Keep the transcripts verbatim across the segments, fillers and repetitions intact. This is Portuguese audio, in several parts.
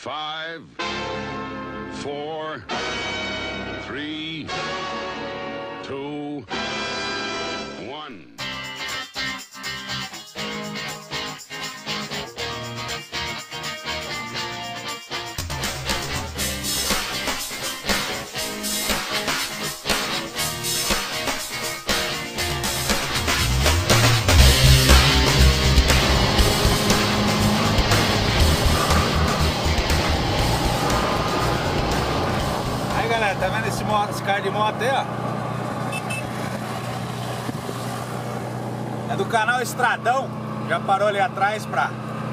Five, four, three, two, one. Galera, tá vendo esse, moto, esse carro de moto aí, ó? É do canal Estradão. Já parou ali atrás pra...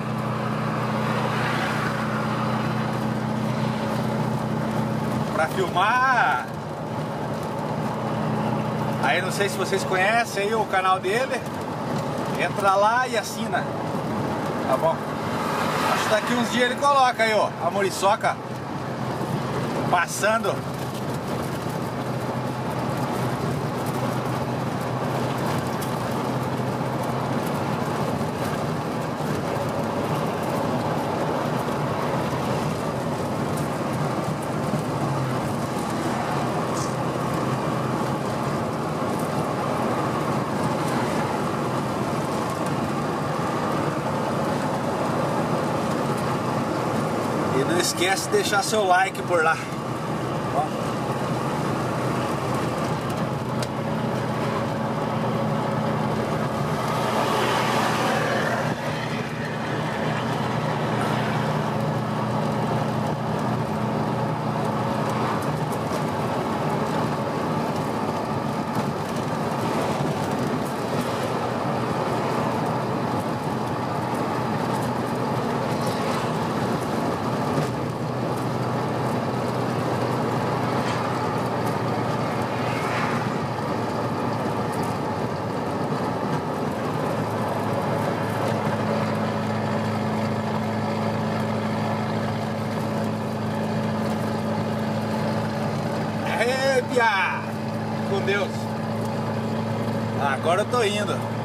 pra filmar. Aí não sei se vocês conhecem aí o canal dele. Entra lá e assina. Tá bom? Acho que daqui uns dias ele coloca aí, ó, a muriçoca passando. E não esquece de deixar seu like por lá. Com Deus. Agora eu tô indo.